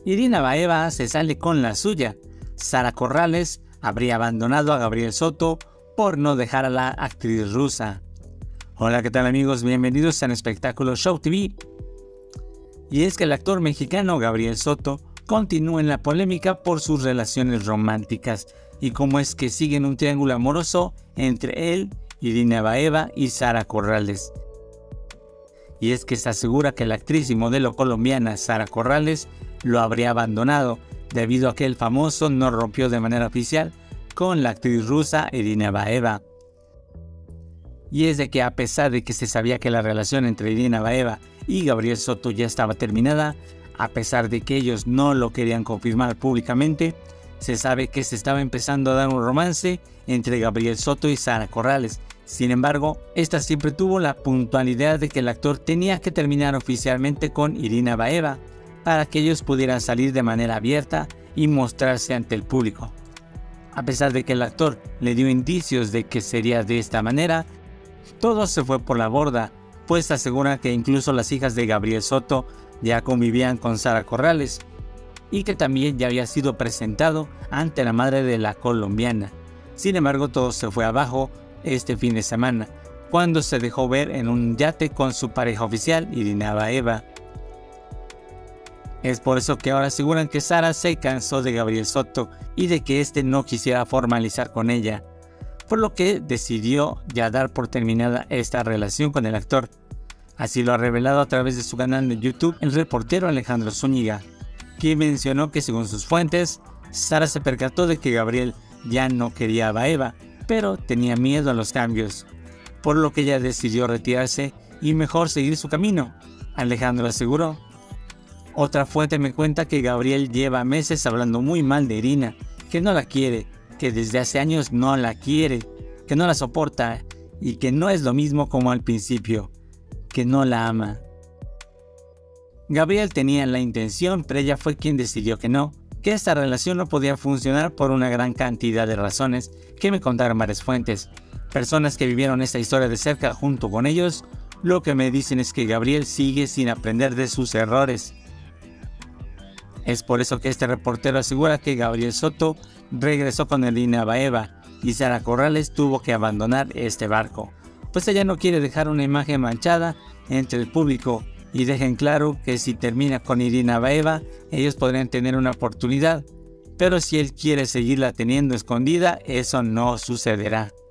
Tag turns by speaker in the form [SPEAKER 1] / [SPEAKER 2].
[SPEAKER 1] Irina Baeva se sale con la suya. Sara Corrales habría abandonado a Gabriel Soto por no dejar a la actriz rusa. Hola, ¿qué tal amigos? Bienvenidos a Espectáculo Show TV. Y es que el actor mexicano Gabriel Soto continúa en la polémica por sus relaciones románticas y cómo es que siguen un triángulo amoroso entre él, Irina Baeva y Sara Corrales. Y es que se asegura que la actriz y modelo colombiana Sara Corrales lo habría abandonado debido a que el famoso no rompió de manera oficial con la actriz rusa Irina Baeva. Y es de que a pesar de que se sabía que la relación entre Irina Baeva y Gabriel Soto ya estaba terminada, a pesar de que ellos no lo querían confirmar públicamente, se sabe que se estaba empezando a dar un romance entre Gabriel Soto y Sara Corrales. Sin embargo, esta siempre tuvo la puntualidad de que el actor tenía que terminar oficialmente con Irina Baeva para que ellos pudieran salir de manera abierta y mostrarse ante el público. A pesar de que el actor le dio indicios de que sería de esta manera, todo se fue por la borda, pues asegura que incluso las hijas de Gabriel Soto ya convivían con Sara Corrales y que también ya había sido presentado ante la madre de la colombiana. Sin embargo, todo se fue abajo este fin de semana, cuando se dejó ver en un yate con su pareja oficial, Irina Baeva. Es por eso que ahora aseguran que Sara se cansó de Gabriel Soto y de que este no quisiera formalizar con ella, por lo que decidió ya dar por terminada esta relación con el actor. Así lo ha revelado a través de su canal de YouTube el reportero Alejandro Zúñiga, quien mencionó que según sus fuentes, Sara se percató de que Gabriel ya no quería a Baeva, pero tenía miedo a los cambios, por lo que ella decidió retirarse y mejor seguir su camino, Alejandro aseguró. Otra fuente me cuenta que Gabriel lleva meses hablando muy mal de Irina, que no la quiere, que desde hace años no la quiere, que no la soporta y que no es lo mismo como al principio, que no la ama. Gabriel tenía la intención, pero ella fue quien decidió que no, que esta relación no podía funcionar por una gran cantidad de razones que me contaron varias fuentes. Personas que vivieron esta historia de cerca junto con ellos, lo que me dicen es que Gabriel sigue sin aprender de sus errores. Es por eso que este reportero asegura que Gabriel Soto regresó con Irina Baeva y Sara Corrales tuvo que abandonar este barco, pues ella no quiere dejar una imagen manchada entre el público y dejen claro que si termina con Irina Baeva, ellos podrían tener una oportunidad, pero si él quiere seguirla teniendo escondida, eso no sucederá.